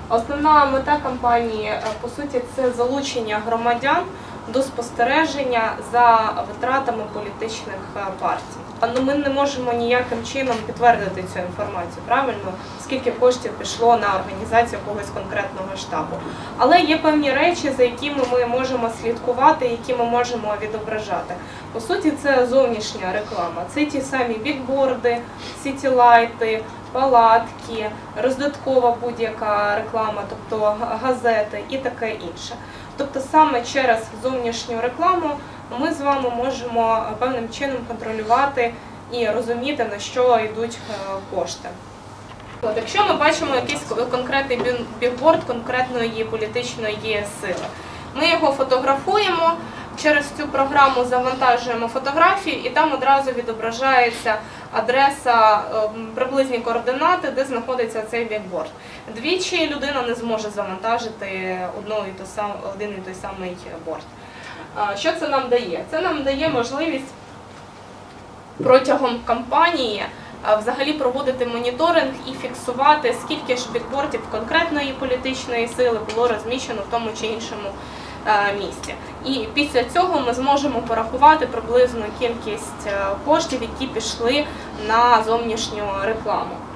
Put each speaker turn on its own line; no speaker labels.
Основна мета кампанії, по суті, це залучення громадян до спостереження за витратами політичних партій. Ми не можемо ніяким чином підтвердити цю інформацію, правильно, скільки коштів пішло на організацію якогось конкретного штабу. Але є певні речі, за якими ми можемо слідкувати, які ми можемо відображати. По суті, це зовнішня реклама. Це ті самі бікборди, сітілайти, палатки, роздаткова будь-яка реклама, тобто газети і таке інше. Тобто саме через зовнішню рекламу ми з вами можемо певним чином контролювати і розуміти, на що йдуть кошти. Якщо ми бачимо якийсь конкретний бікборд конкретної політичної сили, ми його фотографуємо, через цю програму завантажуємо фотографії і там одразу відображається адреса, приблизні координати, де знаходиться цей бікборд. Двічі людина не зможе завантажити один і той самий борд. Що це нам дає? Це нам дає можливість протягом кампанії взагалі проводити моніторинг і фіксувати, скільки ж бікбордів конкретної політичної сили було розміщено в тому чи іншому місці. І після цього ми зможемо порахувати приблизну кількість коштів, які пішли на зовнішню рекламу.